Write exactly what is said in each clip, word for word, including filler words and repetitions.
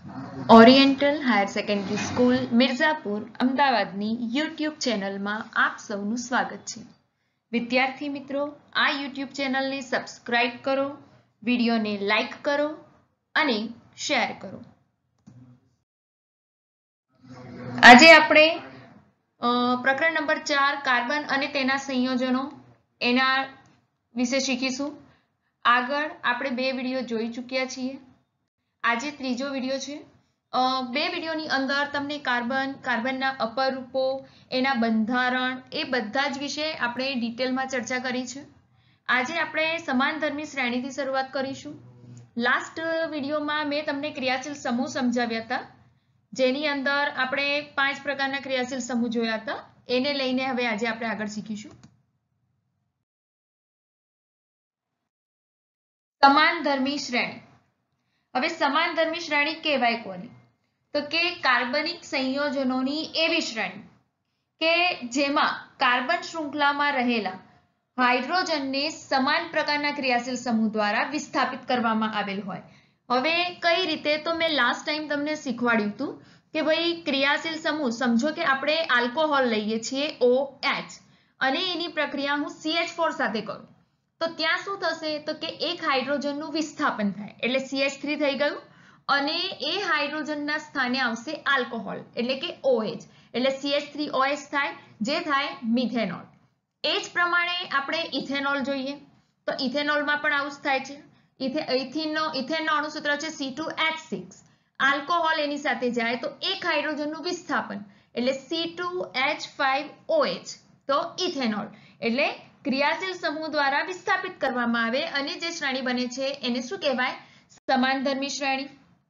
Oriental higher secondary school Mirzapur અમદાવાદની YouTube ચેનલમાં આપ સૌનું સ્વાગત છે. વિદ્યાર્થી મિત્રો, આ યુટ્યુબ ચેનલને સબસ્ક્રાઇબ કરો, વિડીયોને લાઈક કરો અને શેર કરો. આજે આપણે પ્રકરણ નંબર ચાર કાર્બન અને તેના સંયોજનો એના વિશે શીખીશું. આગળ આપણે બે વિડીયો જોઈ ચૂક્યા છીએ. આજે ત્રીજો વિડીયો છે. બે વિડીયોની અંદર તમને કાર્બન, કાર્બનના અપરૂપો, એના બંધારણ એ બધા જ વિશે આપણે ડિટેલમાં ચર્ચા કરી છે. આજે આપણે સમાનધર્મી શ્રેણીથી શરૂઆત કરીશું. લાસ્ટ વિડીયોમાં મેં તમને ક્રિયાશીલ સમૂહ સમજાવ્યા હતા, જેની અંદર આપણે પાંચ પ્રકારના ક્રિયાશીલ સમૂહ જોયા હતા. એને લઈને હવે આજે આપણે આગળ શીખીશું. સમાનધર્મી શ્રેણી. હવે સમાનધર્મી શ્રેણી કહેવાય કોને? તો કે કાર્બનિક સંયોજનોની એવી શ્રેણી કે જેમાં કાર્બન શૃંખલામાં રહેલા હાઇડ્રોજનને સમાન પ્રકારના ક્રિયાશીલ સમૂહ દ્વારા વિસ્થાપિત કરવામાં આવેલ હોય. હવે કઈ રીતે? તો મેં લાસ્ટ ટાઈમ તમને શીખવાડ્યું હતું કે ભાઈ ક્રિયાશીલ સમૂહ સમજો કે આપણે આલ્કોહોલ લઈએ છીએ O H અને એની પ્રક્રિયા હું C H four સાથે કરું તો ત્યાં શું થશે? તો કે એક હાઇડ્રોજનનું વિસ્થાપન થાય એટલે C H three થઈ ગયું અને એ હાઇડ્રોજનના સ્થાને આવશે આલ્કોહોલ એટલે કે OH એટલે C H three O H થાય, જે થાય મિથેનોલ. એ જ પ્રમાણે આપણે ઇથેનોલ જોઈએ તો ઇથેનોલમાં પણ આવું જ થાય છે. ઇથેનનો ઇથેનનો અણુસૂત્ર છે C two H six. Alcohol એની સાથે જાય તો એક હાઇડ્રોજનનું વિસ્થાપન એટલે C two H five O H તો ઇથેનોલ એટલે ક્રિયાશીલ સમૂહ દ્વારા વિસ્થાપિત કરવામાં આવે અને જે શ્રેણી બને છે એને શું કહેવાય? સમાનધર્મી શ્રેણી.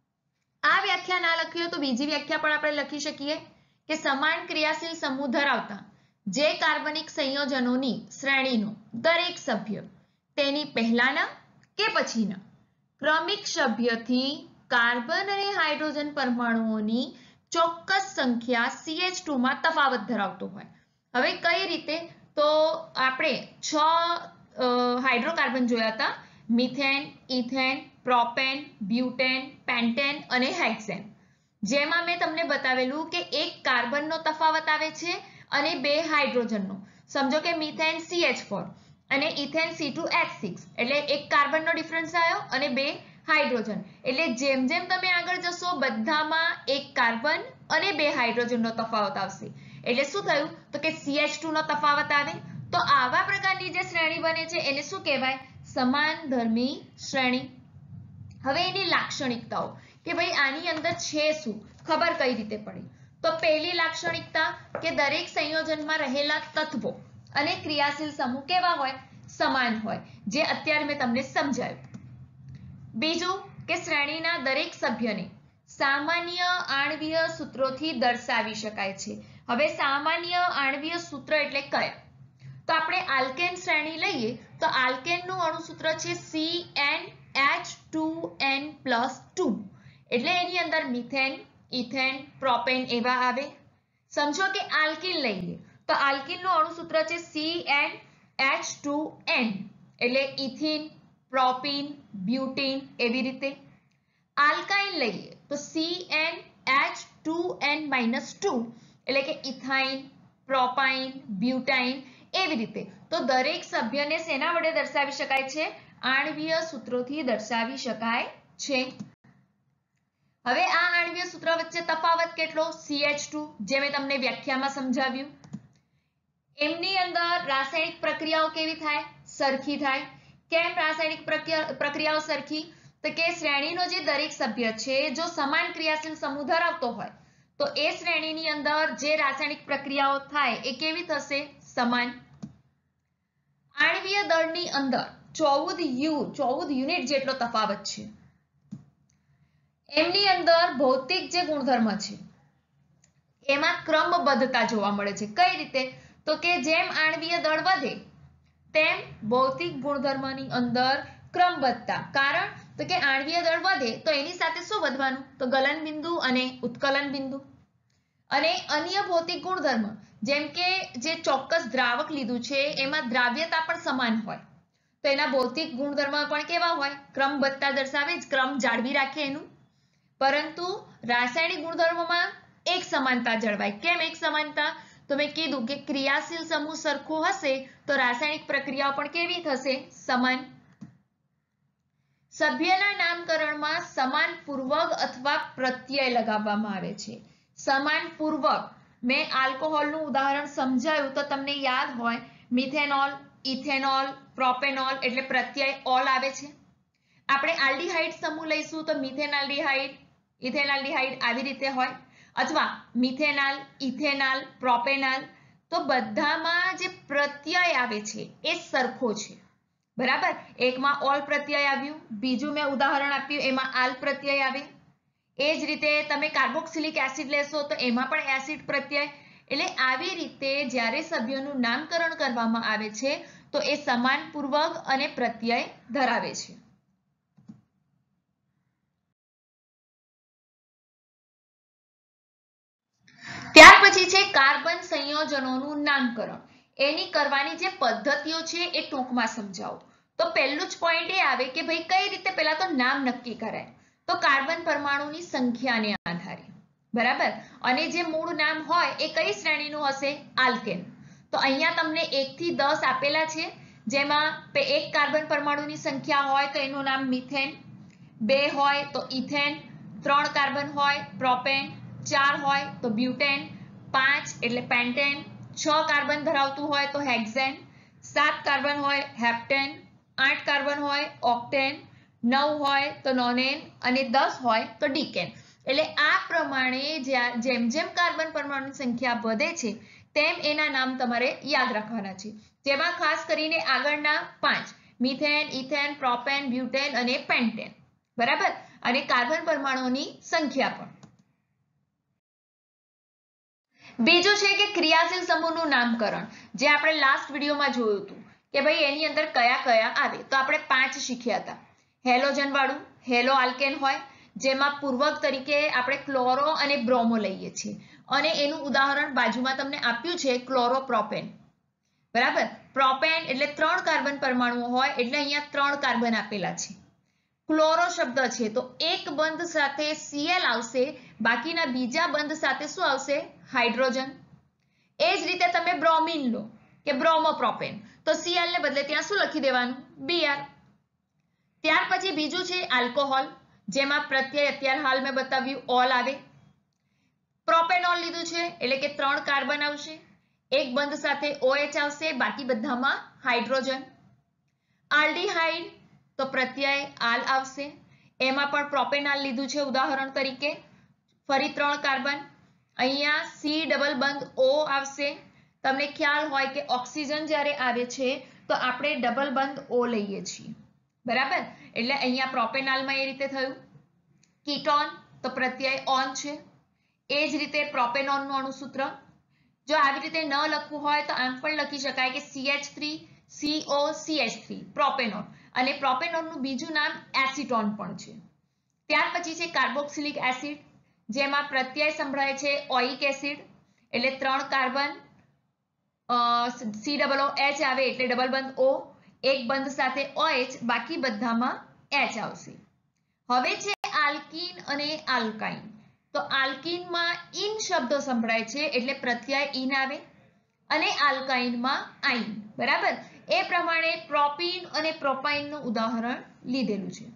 આ વ્યાખ્યા ના લખી હોય તો બીજી વ્યાખ્યા પણ આપણે લખી શકીએ કે સમાન ક્રિયાશીલ સમૂહ ધરાવતા જે કાર્બનિક સંયોજનોની શ્રેણીનો દરેક સભ્ય તેની પહેલાના કે પછીના ક્રમિક સભ્યથી કાર્બન અને હાઇડ્રોજન પરમાણુઓની ચોક્કસ સંખ્યા C H two માં તફાવત ધરાવતો હોય. હવે કઈ રીતે? તો આપણે છ હાઇડ્રોકાર્બન જોયા હતા: methane, ethane, propane, butane, pentane અને હેક્સેન. જેમાં મેં તમને બતાવેલું કે એક કાર્બનનો તફાવત આવે છે અને બે હાઇડ્રોજનનો. સમજો કે મિથેન C H four અને ethane C two H six એટલે એક કાર્બનનો ડિફરન્સ આવ્યો અને બે હાઇડ્રોજન. એટલે જેમ જેમ તમે આગળ જશો બધામાં એક કાર્બન અને બે હાઇડ્રોજનનો તફાવત આવશે. એટલે શું થયું? તો કે C H two નો તફાવત આવે. તો આવા પ્રકારની જે શ્રેણી બને છે એને શું કહેવાય? સમાનધર્મી શ્રેણી. હવે એની લાક્ષણિકતાઓ કે ભાઈ આની અંદર છે શું, ખબર કઈ રીતે પડે? તો પહેલી લાક્ષણિકતા કે દરેક સંયોજનમાં રહેલા તત્વો અને ક્રિયાશીલ સમૂહ કેવા હોય? સમાન હોય, જે અત્યારે મેં તમને સમજાવ્યું. બીજું કે શ્રેણીના દરેક સભ્યને સામાન્ય આણ્વીય સૂત્રોથી દર્શાવી શકાય છે. હવે સામાન્ય આણ્વીય સૂત્ર એટલે કયા? તો આપણે આલ્કેન શ્રેણી લઈએ તો આલ્કેનનું અણુસૂત્ર છે C N H two N plus two એટલે એની અંદર મિથેન, ઇથેન, પ્રોપેન એવા આવે. સમજો કે આલ્કીન લઈએ તો આલ્કીનનું અણુસૂત્ર છે C N H two N એટલે ઇથીન, પ્રોપીન, બ્યુટીન એવી રીતે. આલ્કાઇન લઈએ તો C N H two N minus two એટલે કે ઇથાઇન, પ્રોપાઇન, બ્યુટાઇન એવી રીતે. તો દરેક સભ્યને શેના વડે દર્શાવી શકાય છે? આણ્વીય સૂત્રોથી દર્શાવી શકાય છે. હવે આ આણ્વીય સૂત્ર વચ્ચે તફાવત કેટલો? C H two, જે મેં તમને વ્યાખ્યામાં સમજાવ્યું. એમની અંદર રાસાયણિક પ્રક્રિયાઓ કેવી થાય? સરખી થાય. કેમ રાસાયણિક પ્રક્રિયાઓ સરખી? તો કે શ્રેણીનો જે દરેક સભ્ય છે જો સમાન ક્રિયાશીલ સમૂહ ધરાવતો હોય તો એ શ્રેણીની અંદર જે રાસાયણિક પ્રક્રિયાઓ થાય એ કેવી થશે? સમાન. આણ્વીય દળની અંદર ચૌદ યુ ચૌદ યુનિટ જેટલો તફાવત છે. એમની અંદર ભૌતિક જે ગુણધર્મ છે એમાં ક્રમબદ્ધતા જોવા મળે છે. કઈ રીતે? તો કે જેમ આણ્વીય દળ વધે તેમ ભૌતિક ગુણધર્મની અંદર ક્રમબદ્ધતા. કારણ તો કે આણ્વીય દળ વધે તો એની સાથે શું વધવાનું? તો ગલન બિંદુ અને ઉત્કલન બિંદુ. અને અન્ય ભૌતિક ગુણધર્મ જેમ કે જે ચોક્કસ દ્રાવક લીધું છે એમાં દ્રાવ્યતા પણ સમાન હોય તો એના ભૌતિક ગુણધર્મ પણ કેવા હોય? ક્રમબદ્ધતા દર્શાવે, ક્રમ જાળવી રાખે એનું. પરંતુ રાસાયણિક ગુણધર્મોમાં એક સમાનતા જળવાય. કેમ એક સમાનતા? તો મેં કીધું કે ક્રિયાશીલ સમૂહ સરખો હશે તો રાસાયણિક પ્રક્રિયાઓ પણ કેવી થશે? સમાન. સભ્યના નામકરણમાં સમાન પૂર્વક અથવા પ્રત્યય લગાવવામાં આવે છે. સમાન પૂર્વક મેં આલ્કોહોલનું ઉદાહરણ સમજાયું તો તમને યાદ હોય મિથેનોલ, ઇથેનોલ, પ્રોપેનોલ એટલે પ્રત્યય ઓલ આવે છે. આપણે આલ્ડીહાઇડ સમૂહ લઈશું તો મિથેનાલ્ડીહાઇડ, ઇથેનાલ્ડીહાઇડ આવી રીતે હોય, અથવા મિથેનાલ, ઇથેનાલ, પ્રોપેનાલ, તો બધામાં જે પ્રત્યય આવે છે એ સરખો છે. બરાબર. એકમાં ઓલ પ્રત્યય આવ્યું, બીજું મેં ઉદાહરણ આપ્યું એમાં આલ પ્રત્યય આવે. એ જ રીતે તમે કાર્બોક્સિલિક એસિડ લેશો તો એમાં પણ એસિડ પ્રત્યય. એટલે આવી રીતે જ્યારે સભ્યોનું નામકરણ કરવામાં આવે છે તો એ સમાન પૂર્વક અને પ્રત્યય ધરાવે છે. ત્યાર પછી છે કાર્બન સંયોજનોનું નામકરણ. એની કરવાની જે પદ્ધતિઓ છે એ ટૂંકમાં સમજાવો. તો પહેલું જ પોઈન્ટ એ આવે કે ભાઈ કઈ રીતે પહેલા તો નામ નક્કી કરાય. તો કાર્બન પરમાણુની સંખ્યાને આધારે. બરાબર. અને જે મૂળ નામ હોય એ કઈ શ્રેણીનું હશે? આલ્કેન. તો અહીંયા તમને એક થી દસ આપેલા છે, જેમાં એક કાર્બન પરમાણુની સંખ્યા હોય તો એનું નામ મિથેન, બે હોય તો ઇથેન, ત્રણ કાર્બન હોય પ્રોપેન, ચાર હોય તો બ્યુટેન, પાંચ એટલે પેન્ટેન, છ કાર્બન ધરાવતું હોય તો હેક્ઝેન, સાત કાર્બન હોય હેપ્ટેન, આઠ કાર્બન હોય ઓક્ટેન, નવ હોય તો નોનેન અને દસ હોય તો ડીકેન. એટલે આ પ્રમાણે જેમ જેમ કાર્બન પરમાણુની સંખ્યા વધે છે તેમ એના નામ તમારે યાદ રાખવાના છે. જેમાં ખાસ કરીને આગળના પાંચ મિથેન, ઇથેન, પ્રોપેન, બ્યુટેન અને પેન્ટેન. બરાબર. અને કાર્બન પરમાણુની સંખ્યા પણ. બીજું છે કે ક્રિયાશીલ સમૂહનું નામકરણ, જે આપણે લાસ્ટ વિડીયોમાં જોયું હતું કે ભાઈ એની અંદર કયા કયા આવે. તો આપણે પાંચ શીખ્યા હતા. હેલોજન વાળું હેલો આલ્કેન હોય, જેમાં પૂર્વક તરીકે આપણે ક્લોરો અને બ્રોમો લઈએ છીએ, અને એનું ઉદાહરણ બાજુમાં તમને આપ્યું છે ક્લોરોપ્રોપેન. બરાબર. પ્રોપેન એટલે ત્રણ કાર્બન પરમાણુઓ હોય એટલે અહીંયા ત્રણ કાર્બન આપેલા છે. ક્લોરો શબ્દ છે તો એક બંધ સાથે સીએલ આવશે, બાકીના બીજા બંધ સાથે શું આવશે? હાઇડ્રોજન. એ જ રીતે તમે બ્રોમિન લો કે બ્રોમોપ્રોપેન તો સીએલ ને બદલે ત્યાં શું લખી દેવાનું? બીઆર. ત્યાર પછી બીજું છે આલ્કોહોલ, જેમાં પ્રત્યય અત્યારે હાલ મેં બતાવ્યું ઓલ આવે. પ્રોપેનોલ લીધું છે એટલે કે ત્રણ કાર્બન આવશે, એક બંધ સાથે ઓએચ આવશે, બાકી બધામાં હાઇડ્રોજન. આલ્ડીહાઇડ તો પ્રત્યય આલ આવશે, એમાં પણ પ્રોપેનાલ લીધું છે ઉદાહરણ તરીકે, ફરી ત્રણ કાર્બન, અહીંયા સી ડબલ બંધ ઓ આવશે. તમને ખ્યાલ હોય કે ઓક્સિજન જ્યારે આવે છે તો આપણે ડબલ બંધ ઓ લઈએ છીએ. બરાબર. એટલે અહીંયા પ્રોપેનાલમાં એ રીતે થયું. કીટોન તો પ્રત્યય ઓન છે. એ જ રીતે પ્રોપેનોનનું અણુસૂત્ર જો આવી રીતે ન લખવું હોય તો આમ પણ લખી શકાય કે C H three C O C H three propanone, અને પ્રોપેનોનનું બીજું નામ એસિટોન પણ છે. ત્યાર પછી છે કાર્બોક્સિલિક એસિડ, જેમાં પ્રત્યય સંભળાય છે ઓઇક એસિડ, એટલે ત્રણ carbon, C double O H આવે એટલે ડબલ બંધ ઓ, એક બંધ સાથે ઓએચ, બાકી બધામાં એચ આવશે. હવે છે આલ્કીન અને આલ્કાઇન. તો આલ્કીનમાં ઇન શબ્દ સંભળાય છે એટલે પ્રત્યય ઇન આવે, અને આલ્કાઇનમાં આઇન. બરાબર. એ પ્રમાણે પ્રોપીન અને પ્રોપાઇનનું ઉદાહરણ લીધેલું છે.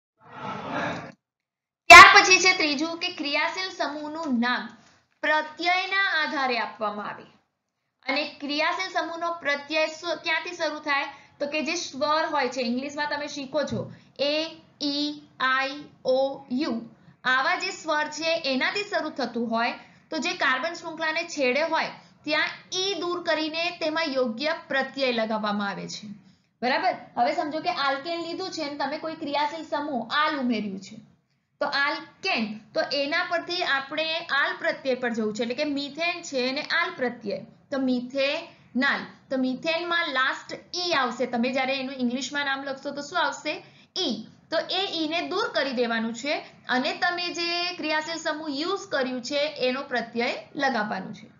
ત્યાર પછી છે ત્રીજું કે ક્રિયાશીલ સમૂહનું નામ પ્રત્યયના આધારે આપવામાં આવે. અને ક્રિયાશીલ સમૂહનો પ્રત્યય ક્યાંથી શરૂ થાય? તો કે જે સ્વર હોય છે, ઇંગ્લિશમાં તમે શીખો છો એ, ઈ, આઈ, ઓ, યુ, આવા જે સ્વર છે એનાથી શરૂ થતું હોય તો જે કાર્બન શૃંખલાને છેડે હોય ત્યાં ઈ દૂર કરીને તેમાં યોગ્ય પ્રત્યય લગાવવામાં આવે છે. બરાબર. હવે સમજો કે આલ્કેન લીધું છે અને તમે કોઈ ક્રિયાશીલ સમૂહ આલ ઉમેર્યું છે તો આલ્કેન, તો એના પરથી આપણે આલ પ્રત્યય પર જવું છે, એટલે કે મિથેન છે અને આલ પ્રત્યય તો મિથેનાલ. તો મિથેનમાં લાસ્ટ ઈ આવશે. તમે જ્યારે એનું ઇંગ્લિશમાં નામ લખશો તો શું આવશે? ઈ. તો એ ઈને દૂર કરી દેવાનું છે અને તમે જે ક્રિયાશીલ સમૂહ યુઝ કર્યું છે એનો પ્રત્યય લગાવવાનું છે.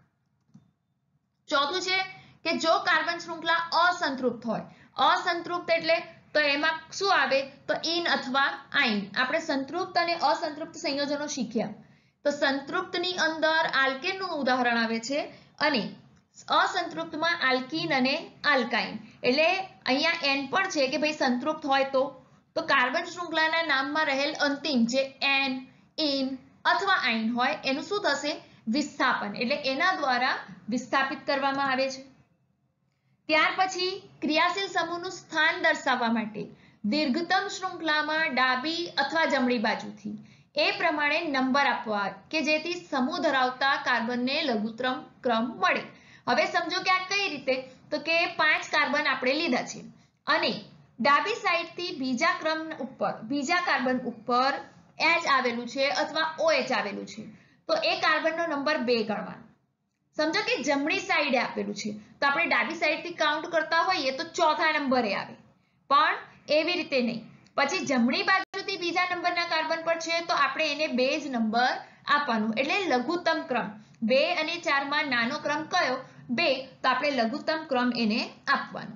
ચોથું છે કે જો કાર્બન શૃંખલા અસંતૃપ્ત હોય. અસંતૃપ્ત એટલે તો એમાં શું આવે તો ઇન અથવા આઇન. આપણે સંતૃપ્ત અને અસંતૃપ્ત સંયોજનો શીખ્યા. તો સંતૃપ્તની અંદર આલ્કેનનું ઉદાહરણ આવે છે અને અસંતૃપ્તમાં આલ્કીન અને આલ્કાઇન. એટલે અહીંયા એન પણ છે કે ભાઈ સંતૃપ્ત હોય તો તો કાર્બન શૃંખલાના નામમાં રહેલ અંતિમ જે એન, ઇન અથવા આઇન હોય એનું શું થશે વિસ્થાપન. એટલે એના દ્વારા વિસ્થાપિત કરવામાં આવે છે. ત્યાર પછી ક્રિયાશીલ સમૂહનું સ્થાન દર્શાવવા માટે દીર્ઘતમ શૃંખલામાં ડાબી અથવા જમણી બાજુથી એ પ્રમાણે નંબર આપવા કે જેથી સમૂહ ધરાવતા કાર્બનને લઘુત્તમ ક્રમ મળે. હવે સમજો કે આ કઈ રીતે તો કે પાંચ કાર્બન આપણે લીધા છે અને ડાબી સાઈડથી બીજા ક્રમ ઉપર બીજા કાર્બન ઉપર એચ આવેલું છે અથવા ઓએચ આવેલું છે તો એ કાર્બનનો નંબર બે ગણવાનો. સમજો કે જમણી સાઈડે આપેલું છે તો આપણે ડાબી સાઈડથી કાઉન્ટ કરતા હોઈએ તો ચોથા નંબરે આવે, પણ એવી રીતે નહીં. પછી જમણી બાજુથી બીજા નંબરના કાર્બન પર છે તો આપણે એને બે જ નંબર આપવાનું. એટલે લઘુત્તમ ક્રમ બે અને ચાર માં નાનો ક્રમ કયો બે, તો આપણે લઘુત્તમ ક્રમ એને આપવાનો.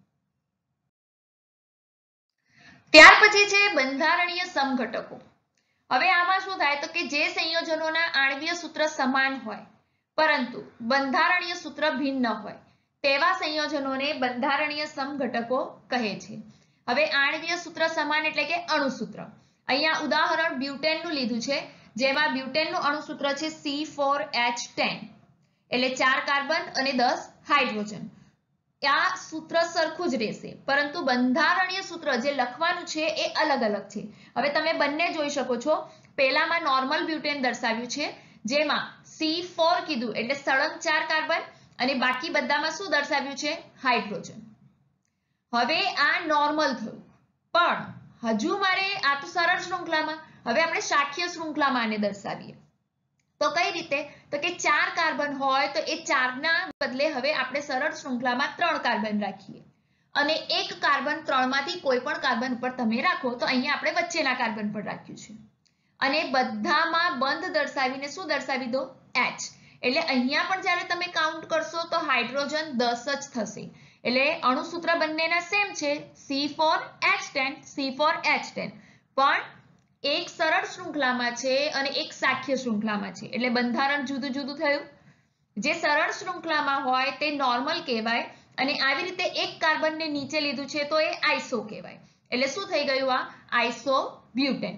ત્યાર પછી છે બંધારણીય સમઘટકો. હવે આમાં શું થાય તો કે જે સંયોજનોના આણ્વીય સૂત્ર સમાન હોય પરંતુ બંધારણીય સૂત્ર ભિન્ન હોય તેવા સંયોજનોને બંધારણીય સમઘટકો કહે છે. હવે આણ્વીય સૂત્ર સમાન એટલે કે અણુસૂત્ર. અહીંયા ઉદાહરણ બ્યુટેનનું લીધું છે જેમાં બ્યુટેનનું અણુસૂત્ર છે સી ફોર એચ ટેન એટલે ચાર કાર્બન અને દસ હાઇડ્રોજન. આ સૂત્ર સરખું જ રહેશે પરંતુ બંધારણીય સૂત્ર જે લખવાનું છે એ અલગ અલગ છે. હવે તમે બંને જોઈ શકો છો. પહેલામાં નોર્મલ બ્યુટેન દર્શાવ્યું છે જેમાં સી ફોર કીધું એટલે સળંગ ચાર કાર્બન અને બાકી બધામાં શું દર્શાવ્યું છે હાઇડ્રોજન. હવે આ નોર્મલ થયું પણ હજુ મારે આ તો સરળ શૃંખલામાં, હવે આપણે શાખીય શૃંખલામાં આને દર્શાવીએ તો કઈ રીતે તો કે ચાર કાર્બન હોય તો એ ચારના બદલે હવે આપણે સરળ શૃંખલામાં ત્રણ કાર્બન રાખીએ અને એક કાર્બન ત્રણમાંથી કોઈ પણ કાર્બન ઉપર તમે રાખો તો અહીંયા આપણે વચ્ચેના કાર્બન પર રાખ્યું છે અને બધામાં બંધ દર્શાવીને શું દર્શાવી દો એચ. એટલે અહીંયા પણ જ્યારે તમે કાઉન્ટ કરશો તો હાઇડ્રોજન દસ જ થશે. એટલે અણુસૂત્ર બંનેના સેમ છે C four H ten C four H ten, પણ એક સરળ શૃંખલામાં છે અને એક શાખીય શૃંખલામાં છે એટલે બંધારણ જુદું જુદું થયું. જે સરળ શૃંખલામાં હોય તે નોર્મલ કહેવાય અને આવી રીતે એક કાર્બનને નીચે લીધું છે તો એ આઇસો કહેવાય. એટલે શું થઈ ગયું આ આઇસોબ્યુટેન.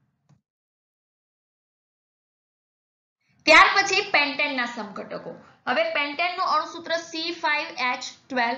ત્યાર પછી પેન્ટેનના સમઘટકો. હવે પેન્ટેનનું અણુસૂત્ર સી ફાઇવ એચ ટ્વેલ્વ.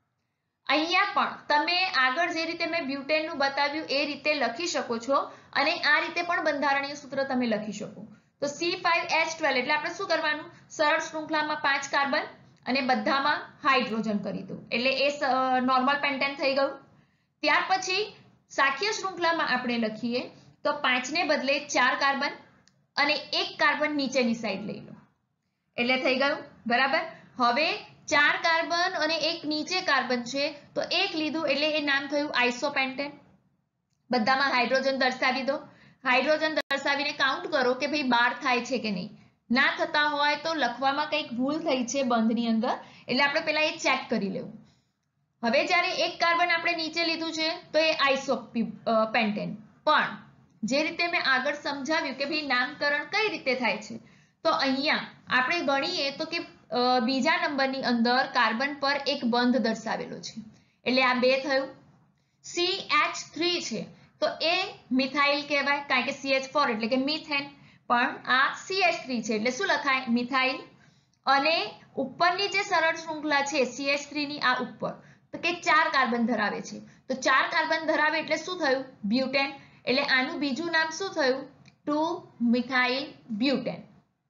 અહીંયા પણ તમે આગળ જે રીતે મેં બ્યુટેનનું બતાવ્યું એ રીતે લખી શકો છો અને આ રીતે પણ બંધારણીય સૂત્ર તમે લખી શકો. તો સી ફાઇવ એચ ટ્વેલ્વ એટલે આપણે શું કરવાનું સરળ શૃંખલામાં પાંચ કાર્બન અને બધામાં હાઇડ્રોજન કરી દો એટલે એ નોર્મલ પેન્ટેન થઈ ગયું. ત્યાર પછી શાખીય શૃંખલામાં આપણે લખીએ તો પાંચને બદલે ચાર કાર્બન અને એક કાર્બન નીચેની સાઈડ લઈ લો એટલે થઈ ગયું બરાબર. હવે ચાર કાર્બન અને એક નીચે કાર્બન છે તો એક લીધું એટલે એ નામ થયું આઇસોપેન્ટેન. બધામાં હાઇડ્રોજન દર્શાવી દો. હાઇડ્રોજન દર્શાવીને કાઉન્ટ કરો કે ભાઈ બાર થાય છે કે નહીં. ના થતા હોય તો લખવામાં કંઈક ભૂલ થઈ છે બંધની અંદર એટલે આપણે પહેલા એ ચેક કરી લેવું. હવે જ્યારે એક કાર્બન આપણે નીચે લીધું છે તો એ આઇસોપેન્ટેન, પણ જે રીતે મેં આગળ સમજાવ્યું કે ભાઈ નામકરણ કઈ રીતે થાય છે તો અહીંયા આપણે ગણીએ તો કે બીજા નંબરની અંદર કાર્બન પર એક બંધ દર્શાવેલો છે એટલે આ બે થયું. સી એચ થ્રી છે તો એ મિથાઇલ કહેવાય કારણ કે સી એચ ફોર એટલે કે મિથેન, પણ આ સી એચ થ્રી છે એટલે શું લખાય મિથાઇલ. અને ઉપરની જે સરળ શૃંખલા છે સી એચ થ્રી ની આ ઉપર તો કે ચાર કાર્બન ધરાવે છે તો ચાર કાર્બન ધરાવે એટલે શું થયું બ્યુટેન. એટલે આનું બીજું નામ શું થયું ટુ મિથાઇલ બ્યુટેન.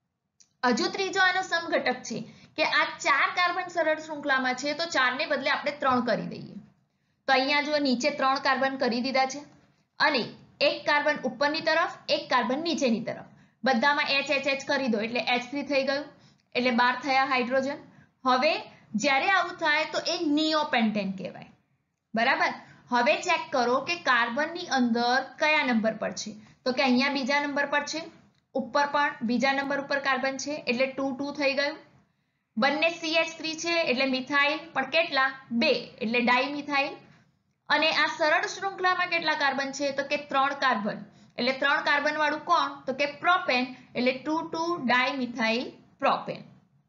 હજુ ત્રીજો આનો સમઘટક છે કે આ ચાર કાર્બન સરળ શૃંખલામાં છે તો ચાર ને બદલે આપણે ત્રણ કરી દઈએ તો અહીંયા જો નીચે ત્રણ કાર્બન કરી દીધા છે અને એક કાર્બન ઉપરની તરફ એક કાર્બન નીચેની તરફ બધામાં એચ એચ એચ કરી દો એટલે એચ થ્રી થઈ ગયું એટલે બાર થયા હાઇડ્રોજન. હવે જ્યારે આવું થાય તો એ નિયોપેન્ટેન કહેવાય બરાબર. હવે ચેક કરો કે કાર્બનની અંદર કયા નંબર પર છે તો કે અહીંયા બીજા નંબર પર છે, ઉપર પણ બીજા નંબર ઉપર કાર્બન છે એટલે ટુ ટુ થઈ ગયું. બંને સી એચ થ્રી છે એટલે મિથાઇલ પણ કેટલા બે એટલે ડાઇમિથાઇલ અને આ સરળ શૃંખલામાં કેટલા કાર્બન છે તો કે ત્રણ કાર્બન, એટલે ત્રણ કાર્બન વાળું કોણ તો કે પ્રોપેન, એટલે ટુ ટુ ડાયમિથાઇલ પ્રોપેન.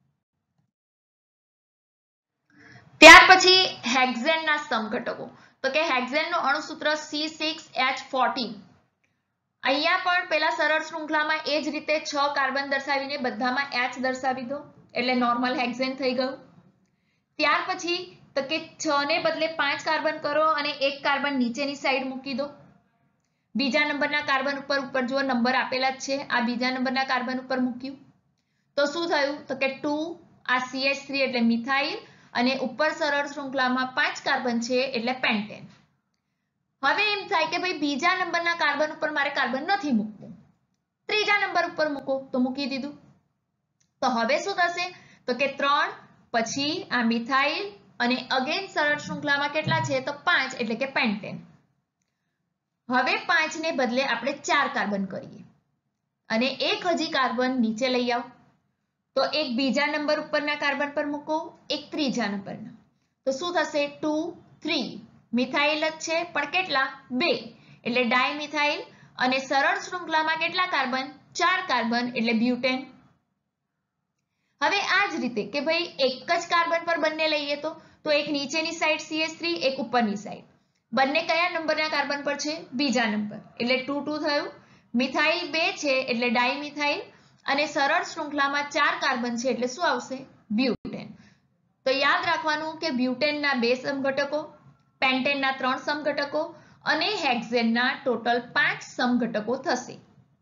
ત્યાર પછી હેક્ઝેનના સમઘટકો, તો કે હેક્ઝેનનું અણુસૂત્ર સી સિક્સ એચ ફોર્ટીન. અહીંયા પણ પેલા સરળ શૃંખલામાં એ જ રીતે છ કાર્બન દર્શાવીને બધામાં એચ દર્શાવી દો એટલે નોર્મલ હેક્ઝેન થઈ ગયું. ત્યાર પછી તો કે છ ને બદલે પાંચ કાર્બન કરો અને એક કાર્બન નીચેની સાઈડ મૂકી દો. બીજા નંબરના કાર્બન ઉપર ઉપર જો નંબર આપેલા જ છે, આ બીજા નંબરના કાર્બન ઉપર મૂક્યું તો શું થયું તો કે ટુ, આ સી એચ થ્રી એટલે મિથાઇલ અને ઉપર સરળ શૃંખલામાં પાંચ કાર્બન છે એટલે પેન્ટેન. હવે એમ થાય કે ભાઈ બીજા નંબરના કાર્બન ઉપર મારે કાર્બન નથી મૂકવું, ત્રીજા નંબર ઉપર મૂકો તો મૂકી દીધું. તો હવે શું થશે તો કે ત્રણ પછી આ મિથાઇલ અને અગેન સરળ શૃંખલામાં કેટલા છે તો પાંચ એટલે કે પેન્ટેન. હવે પાંચ ને બદલે આપણે ચાર કાર્બન કરીએ અને એક હજી કાર્બન નીચે લઈ આવો તો એક બીજા નંબર ઉપરના કાર્બન પર મૂકો, એક ત્રીજા નંબરના, તો શું થશે ટુ થ્રી, મિથાઇલ જ છે પણ કેટલા બે એટલે ડાયમિથાઇલ અને સરળ શૃંખલામાં કેટલા કાર્બન ચાર કાર્બન એટલે બ્યુટેન. હવે આ જ રીતે કે ભાઈ એક જ કાર્બન પર બંને લઈએ તો તો એક નીચેની સાઈડ સી એચ થ્રી, એક ઉપરની સાઈડ, બંને કયા નંબરના કાર્બન પર છે બીજા નંબર એટલે ટુ ટુ થયું. મિથાઇલ બે છે એટલે ડાયમિથાઇલ અને સરળ શૃંખલામાં ચાર કાર્બન છે એટલે શું આવશે બ્યુટેન. તો યાદ રાખવાનું કે બ્યુટેનના બે સમઘટકો, પેન્ટેનના ત્રણ સમઘટકો અને હેક્ઝેનના ટોટલ પાંચ સમઘટકો થશે.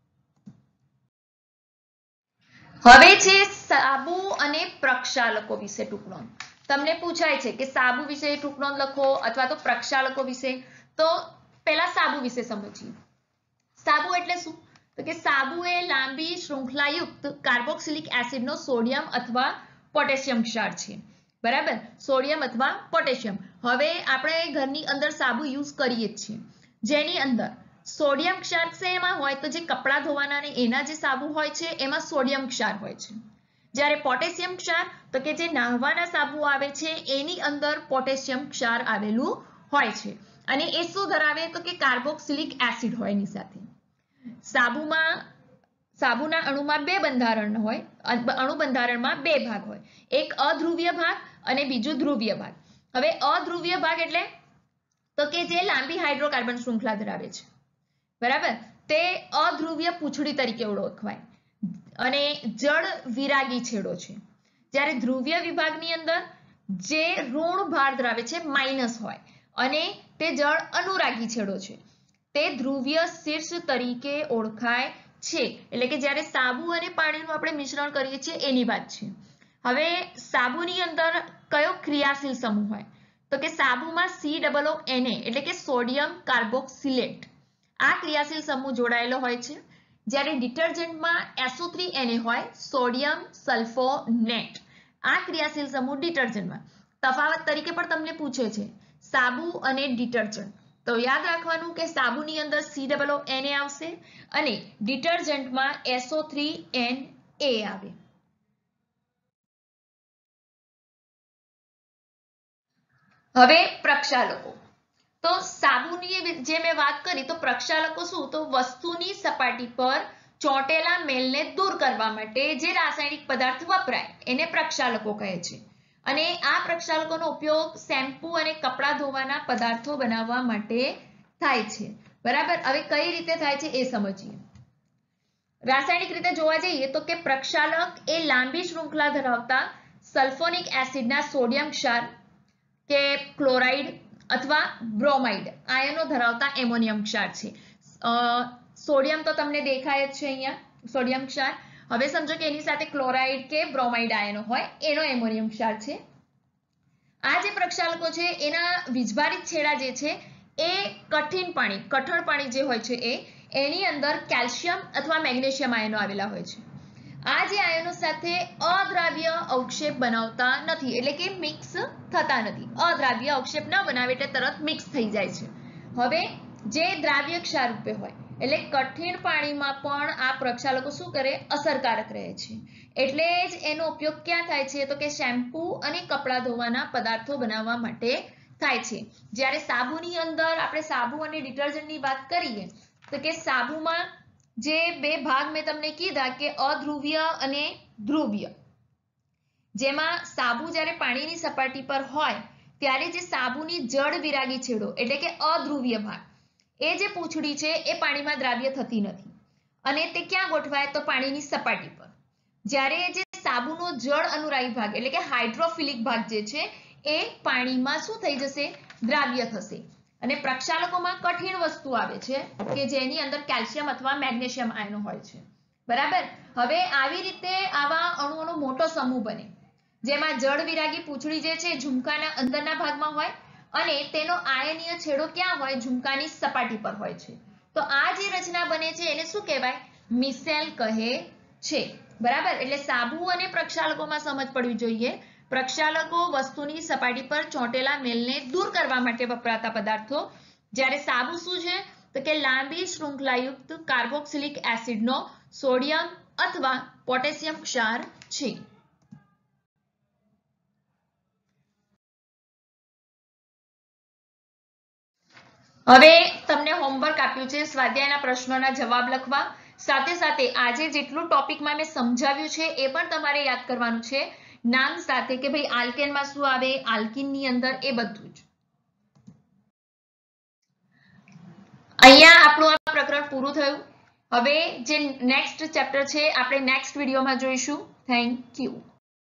હવે છે સાબુ અને પ્રક્ષાલકો વિશે ટૂંક નોંધ. તમને પૂછાય છે કે સાબુ વિશે ટૂંક નોંધ લખો અથવા તો પ્રક્ષાલકો વિશે, તો પહેલા સાબુ વિશે સમજીએ. સાબુ એટલે શું તો કે સાબુ એ લાંબી શૃંખલાયુક્ત કાર્બોક્સિલિક એસિડનો સોડિયમ અથવા પોટેશિયમ ક્ષાર છે. બરાબર, સોડિયમ અથવા પોટેશિયમ. હવે આપણે ઘરની અંદર સાબુ યુઝ કરીએ જ છીએ, જેની અંદર સોડિયમ ક્ષાર શેમાં હોય તો જે કપડાં ધોવાના ને એના જે સાબુ હોય છે એમાં સોડિયમ ક્ષાર હોય છે. જ્યારે પોટેશિયમ ક્ષાર તો કે જે નાહવાના સાબુ આવે છે એની અંદર પોટેશિયમ ક્ષાર આવેલું હોય છે અને એ શું ધરાવે તો કે કાર્બોક્સિલિક એસિડ હોય એની સાથે. સાબુમાં સાબુના અણુમાં બે બંધારણ હોય, અણુ બંધારણમાં બે ભાગ હોય, એક અધ્રુવીય ભાગ અને બીજું ધ્રુવીય ભાગ. હવે અધ્રુવીય ભાગ એટલે તો કે જે લાંબી હાઇડ્રોકાર્બન શૃંખલા ધરાવે છે, બરાબર, તે અધ્રુવીય પૂંછડી તરીકે ઓળખવાય અને જળ વિરાગી છેડો છે. જ્યારે ધ્રુવીય વિભાગની અંદર જે ઋણ ભાર ધરાવે છે માઇનસ હોય અને તે જળ અનુરાગી છેડો છે, તે ધ્રુવીય શીર્ષ તરીકે ઓળખાય છે. એટલે કે જ્યારે સાબુ અને પાણીનું આપણે મિશ્રણ કરીએ છીએ એની વાત છે. હવે સાબુની અંદર કયો ક્રિયાશીલ સમૂહ હોય તો કે સાબુમાં C double O N A એટલે કે સોડિયમ કાર્બોક્સિલેટ આ ક્રિયાશીલ સમૂહ જોડાયેલો હોય છે. જ્યારે ડિટર્જન્ટમાં S O three N A હોય સોડિયમ સલ્ફોનેટ, આ ક્રિયાશીલ સમૂહ ડિટર્જન્ટમાં. તફાવત તરીકે પણ તમને પૂછે છે સાબુ અને ડિટર્જન્ટ, તો યાદ રાખવાનું કે સાબુની અંદર C double O N A આવશે અને ડિટર્જન્ટમાં S O three N A આવે. હવે પ્રક્ષાલકો. તો સાબુની જે મેં વાત કરી તો પ્રક્ષાલકો શું તો વસ્તુની સપાટી પર ચોંટેલા મેલને દૂર કરવા માટે જે રાસાયણિક પદાર્થ વપરાય એને પ્રક્ષાલકો કહે છે અને આ પ્રક્ષાલકોનો ઉપયોગ શેમ્પૂ અને કપડાં ધોવાના પદાર્થો બનાવવા માટે થાય છે. બરાબર, હવે કઈ રીતે થાય છે એ સમજીએ. રાસાયણિક રીતે જોવા જઈએ તો કે પ્રક્ષાલક એ લાંબી શૃંખલા ધરાવતા સલ્ફોનિક એસિડના સોડિયમ ક્ષાર કે ક્લોરાઇડ અથવા બ્રોમાઇડ આયનો ધરાવતા એમોનિયમ ક્ષાર છે. સોડિયમ તો તમને દેખાય જ છે અહીંયા, સોડિયમ ક્ષાર. હવે સમજો કે એની સાથે ક્લોરાઇડ કે બ્રોમાઇડ આયનો હોય એનો એમોનિયમ ક્ષાર છે. આ જે પ્રક્ષાલકો છે એના વીજભારિત છેડા જે છે એ કઠિન પાણી કઠણ પાણી જે હોય છે એ એની અંદર કેલ્શિયમ અથવા મેગ્નેશિયમ આયનો આવેલા હોય છે. આ જે આયનો સાથે અદ્રાવ્ય અવક્ષેપ બનાવતા નથી એટલે કે મિક્સ થતા નથી. અદ્રાવ્ય અવક્ષેપ ન બનાવે એટલે તરત મિક્સ થઈ જાય છે. હવે જે દ્રાવ્ય ક્ષાર રૂપે હોય એટલે કઠિન પાણીમાં પણ આ પ્રક્ષાલકો શું કરે અસરકારક રહે છે. એટલે જ એનો ઉપયોગ ક્યાં થાય છે તો કે શેમ્પૂ અને કપડાં ધોવાના પદાર્થો બનાવવા માટે થાય છે। જ્યારે સાબુની અંદર આપણે સાબુ અને ડિટર્જન્ટની વાત કરીએ તો કે સાબુમાં જે બે ભાગ મેં તમને કીધા કે અધ્રુવીય અને ધ્રુવીય, જેમાં સાબુ જ્યારે પાણીની સપાટી પર હોય ત્યારે જે સાબુની જળ વિરાગી છેડો એટલે કે અધ્રુવીય ભાગ, એ જે પૂંછડી છે એ પાણીમાં દ્રાવ્ય થતી નથી અને તે ક્યાં ગોઠવાય તો પાણીની સપાટી પર। જ્યારે જે સાબુનો જળ અનુરાગી ભાગ એટલે કે હાઇડ્રોફિલિક ભાગ જે છે એ પાણીમાં શું થઈ જશે, દ્રાવ્ય થશે। અને પ્રક્ષાલકોમાં કઠિન વસ્તુ આવે છે કે જેની અંદર કેલ્શિયમ અથવા મેગ્નેશિયમ આયનો હોય છે, બરાબર। હવે આવી રીતે આવા અણુઓનો મોટો સમૂહ બને જેમાં જળ વિરાગી પૂંછડી જે છે ઝુમકાના અંદરના ભાગમાં હોય અને તેનો આયનીય છેડો ક્યાં હોય, ઝુમકાની સપાટી પર હોય છે। તો આ જે રચના બને છે એને શું કહેવાય, મિસેલ કહે છે, બરાબર। એટલે સાબુ અને પ્રક્ષાલકોમાં સમજ પડવી જોઈએ। પ્રક્ષાલકો વસ્તુની સપાટી પર ચોંટેલા મેલને દૂર કરવા માટે વપરાતા પદાર્થો, જ્યારે સાબુ શું છે તો કે લાંબી શૃંખલાયુક્ત કાર્બોક્સિલિક એસિડનો સોડિયમ અથવા પોટેશિયમ ક્ષાર છે। હવે તમને હોમવર્ક આપ્યું છે સ્વાધ્યાયના પ્રશ્નોના જવાબ લખવા, સાથે સાથે આજે જેટલું ટોપિકમાં મેં સમજાવ્યું છે એ પણ તમારે યાદ કરવાનું છે નામ સાથે કે ભાઈ આલ્કેનમાં શું આવે, આલ્કીનની અંદર, એ બધું જ। અહીંયા આપણું આ પ્રકરણ પૂરું થયું। હવે જે નેક્સ્ટ ચેપ્ટર છે આપણે નેક્સ્ટ વિડીયોમાં જોઈશું। Thank you.